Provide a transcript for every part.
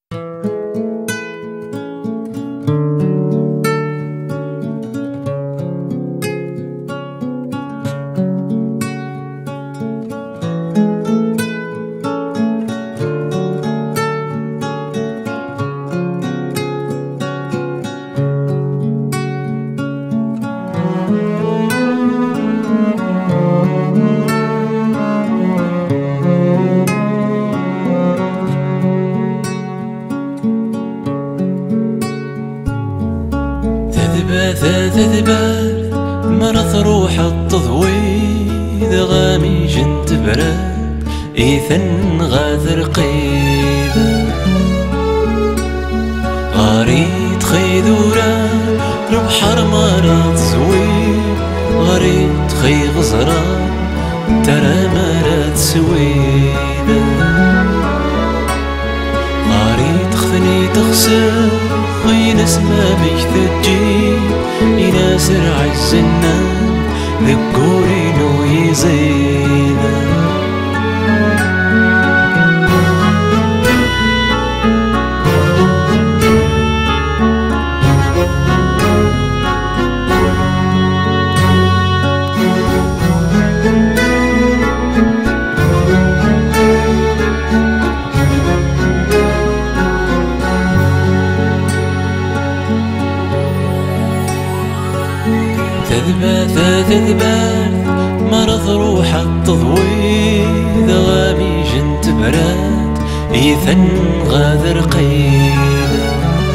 تذبال مرض روح التضويد غامي جنت براد إيثن غاذر قيدة غاريد خيدورا بحر مرض زويد غاريد خي غزرا ترى مرض سويدة غاريد خفني تخسر غين اسمه بيك تجي يناسر عزنا ذكورين ويزيدا تذبال مرض روح التضويد غامي جنت براد إيثن غادر قيدة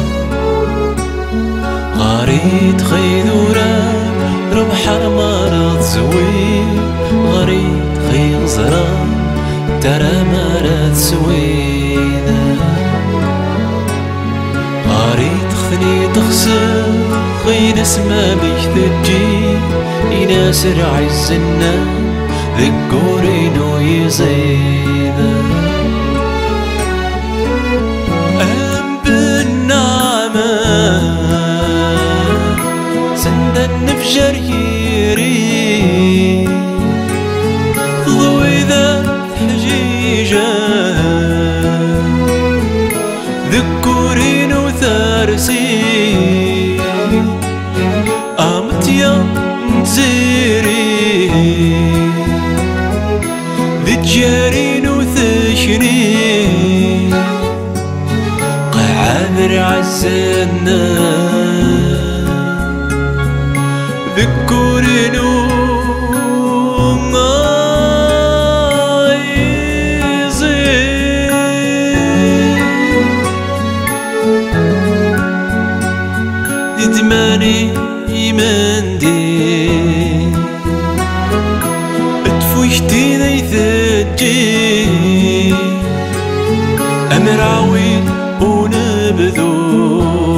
غاريد خيدورا ربحر مرض زويد غاريد خي غزرا ترى مرض سويدة غاريد خفني تخسر غين اسمه بيك تجي يناسر عزنا ذكورين ويزيدا أم بالنعمة سند النفجر يري ضوي ذات حجيجة ذكورين وثارسين زيري ذي تجارين وثشري قعابر عزنا ذكورين وما يزيد ذي تماني يمندي اتفوشتي ذي ثجي أمر عوين ونبذو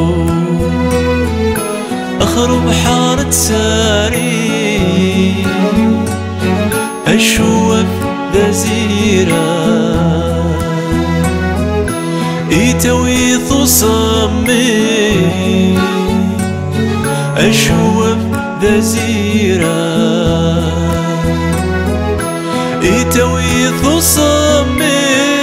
أخرب حارة ساري أشوف ذا زيرا إيتوي ثصمي أشوف ذا زيرا إيتوي ثصمي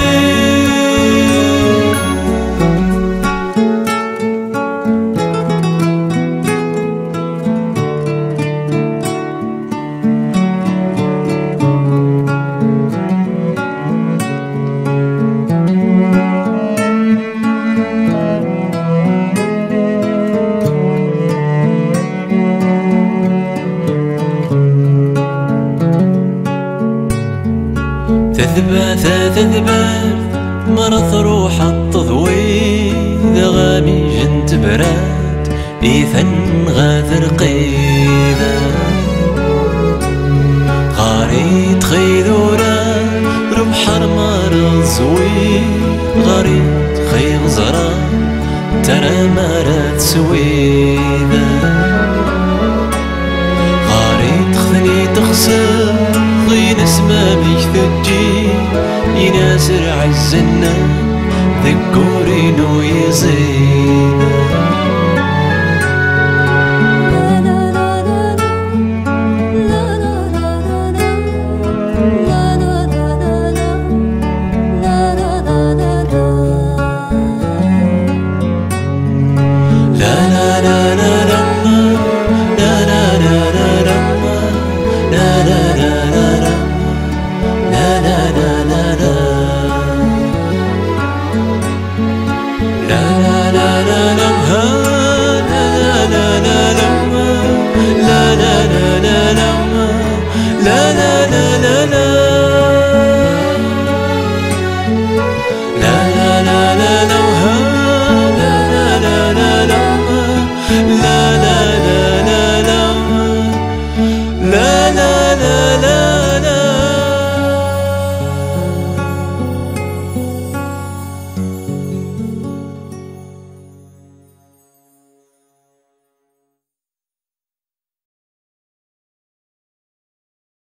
تذبال مرض روح التضويد غامي جنت براد إيثن غادر قيدة غاريد خيدورا ربحر مرض زويد غاريد خي غزرا ترى مرض سويدة غاريد خفني تخسر غين اسمه بيك تجي يناسر عزنا ذكورين ويزيدا ها